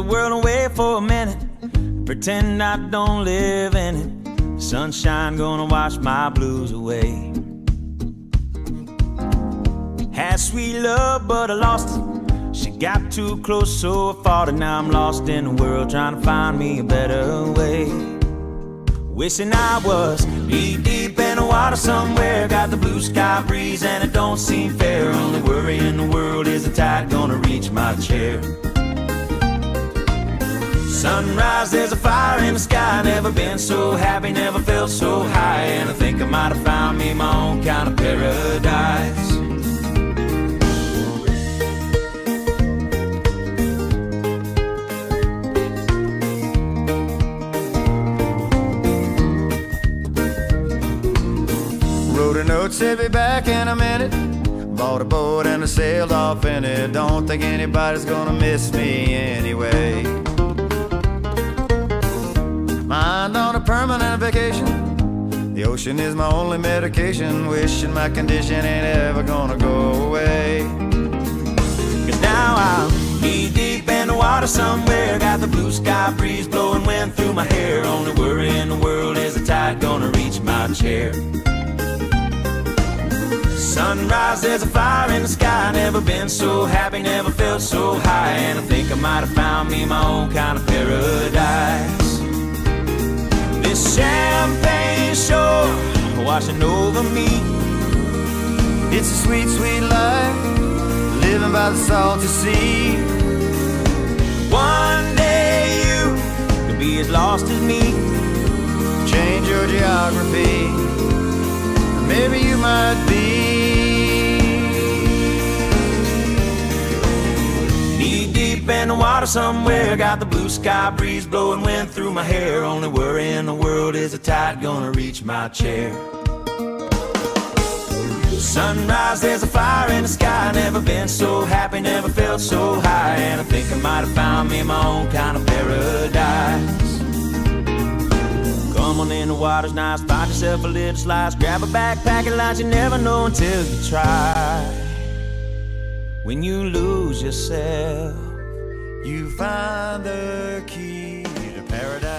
world away for a minute, pretend I don't live in it. Sunshine gonna wash my blues away. Had sweet love, but I lost it. She got too close, so I fought it. Now I'm lost in the world, trying to find me a better way. Wishing I was deep in the water somewhere. Got the blue sky breeze and it don't seem fair. Only worry in the world is the tide gonna reach my chair. Sunrise, there's a fire in the sky. Never been so happy, never felt so high. And I think I might have found me my own kind of paradise. Wrote a note, said be back in a minute. Bought a boat and I sailed off in it. Don't think anybody's gonna miss me anyway. Mind on a permanent vacation. The ocean is my only medication. Wishing my condition ain't ever gonna go away. Cause now I'm knee-deep in the water somewhere. Got the blue sky breeze blowing wind through my hair. Only worry in the world is the tide gonna reach my chair. Sunrise, there's a fire in the sky. Never been so happy, never felt so high. And I think I might have found me my own kind of paradise. This champagne shore washing over me. It's a sweet, sweet life, living by the salty sea. One day you could be as lost as me. Change your geography, maybe you might be. Knee-deep in the water somewhere. Got the blue sky breeze blowing wind through my hair. Only worry in the world is the tide gonna reach my chair. Sunrise, there's a fire in the sky. Never been so happy, never felt so high. And I think I might have found me my own kind of paradise. Come on in, the water's nice. Find yourself a little slice. Grab a backpack and lunch. You never know until you try. When you lose yourself, you find the key to paradise.